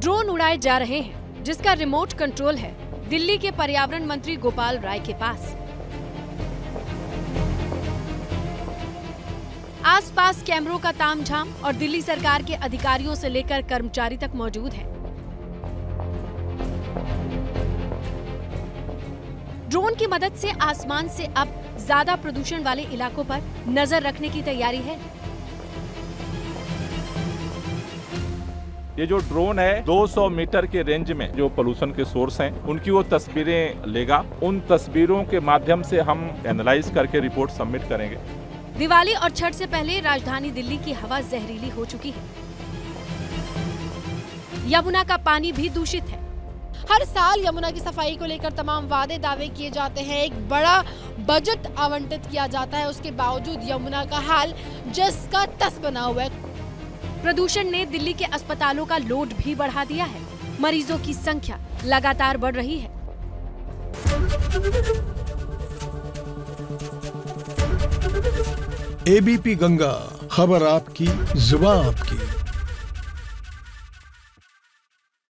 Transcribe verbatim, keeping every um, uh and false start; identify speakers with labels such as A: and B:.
A: Drone उड़ाए जा रहे हैं जिसका रिमोट कंट्रोल है दिल्ली के पर्यावरण मंत्री गोपाल राय के पास। आसपास कैमरों का तामझाम और दिल्ली सरकार के अधिकारियों से लेकर कर्मचारी तक मौजूद है। ड्रोन की मदद से आसमान से अब ज्यादा प्रदूषण वाले इलाकों पर नजर रखने की तैयारी है।
B: ये जो ड्रोन है दो सौ मीटर के रेंज में जो पोल्यूशन के सोर्स हैं उनकी वो तस्वीरें लेगा। उन तस्वीरों के माध्यम से हम एनालाइज करके रिपोर्ट सबमिट करेंगे।
A: दिवाली और छठ से पहले राजधानी दिल्ली की हवा जहरीली हो चुकी है। यमुना का पानी भी दूषित है।
C: हर साल यमुना की सफाई को लेकर तमाम वादे दावे किए जाते हैं, एक बड़ा बजट आवंटित किया जाता है, उसके बावजूद यमुना का हाल जस का तस बना हुआ है।
A: प्रदूषण ने दिल्ली के अस्पतालों का लोड भी बढ़ा दिया है। मरीजों की संख्या लगातार बढ़ रही है।
D: एबीपी गंगा, खबर आपकी, जुबान आपकी।